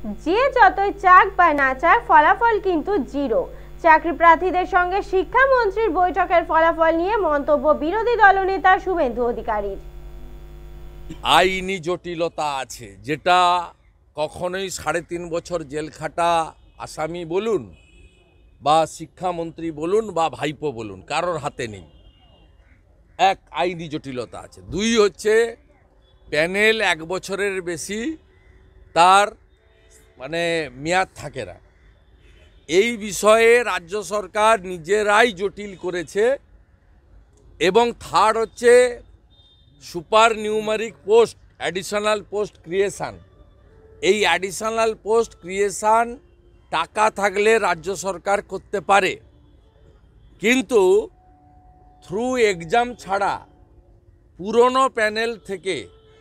যে যতই চাক বা না চাক ফলাফল কিন্তু জিরো। চাকরি প্রার্থীদের সঙ্গে শিক্ষামন্ত্রীর বৈঠকের ফলাফল নিয়ে মন্তব্য বিরোধী দলনেতা শুভেন্দু অধিকারীর। আইনি জটিলতা আছে, যেটা কখনোই 3.5 বছর জেল খাটা আসামি বলুন বা শিক্ষামন্ত্রী বলুন বা ভাইপো বলুন, কারোর হাতে নেই। এক, আইনি জটিলতা আছে। দুই হচ্ছে প্যানেল 1 বছরের বেশি তার মেয়াদ থাকে না। এই বিষয়ে রাজ্য সরকার নিজেরাই জটিল করেছে। এবং থার্ড হচ্ছে super numeric post, additional post creation. এই অ্যাডিশনাল পোস্ট ক্রিয়েশান টাকা থাকলে রাজ্য সরকার করতে পারে, কিন্তু থ্রু এক্সাম ছাড়া পুরনো প্যানেল থেকে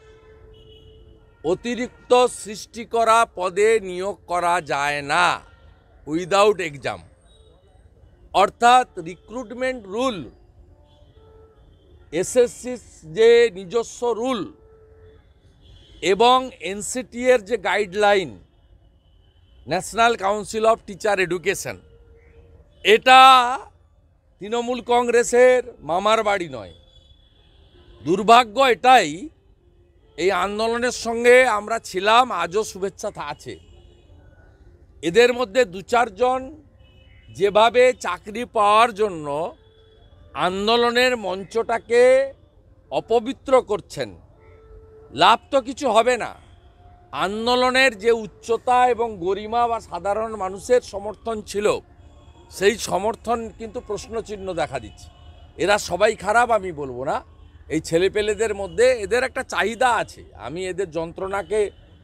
অতিরিক্ত সৃষ্টি করা পদে নিয়োগ করা যায় না উইদাউট এক্সাম। অর্থাৎ রিক্রুটমেন্ট রুল, এসএসসির যে নিজস্ব রুল এবং এনসিটি এর যে guideline, national council of teacher education, এটা তৃণমূল কংগ্রেসের মামার বাড়ি নয়। দুর্ভাগ্য এটাই, এই আন্দোলনের সঙ্গে আমরা ছিলাম, আজও শুভেচ্ছা আছে। এদের মধ্যে 2-4 জন যেভাবে চাকরি পাওয়ার জন্য আন্দোলনের মঞ্চটাকে অপবিত্র করছেন, লাভ তো কিছু হবে না। আন্দোলনের যে উচ্চতা এবং গরিমা বা সাধারণ মানুষের সমর্থন ছিল, সেই সমর্থন কিন্তু প্রশ্নচিহ্ন দেখা দিচ্ছে। এরা সবাই খারাপ আমি বলবো না, এই ছেলেপেলেদের মধ্যে এদের একটা চাহিদা আছে। আমি এদের যন্ত্রণাকে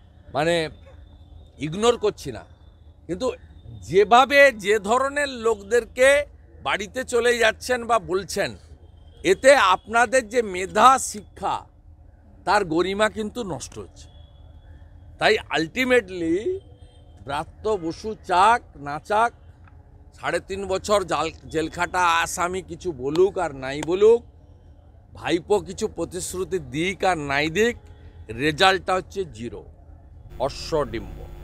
ইগনোর করছি না, কিন্তু যেভাবে যে ধরনের লোকদেরকে বাড়িতে চলে যাচ্ছেন বা বলছেন, এতে আপনাদের যে মেধা শিক্ষা তার গরিমা কিন্তু নষ্ট হচ্ছে। তাই আলটিমেটলি ব্রাত্য বসু চাক না চাক, 3.5 বছর জেলখাটা আসামি কিছু বলুক আর নাই বলুক, ভাইপো কিছু প্রতিশ্রুতি দিক আর নাই দিক, রেজাল্টটা হচ্ছে জিরো, অশ্বডিম্ব।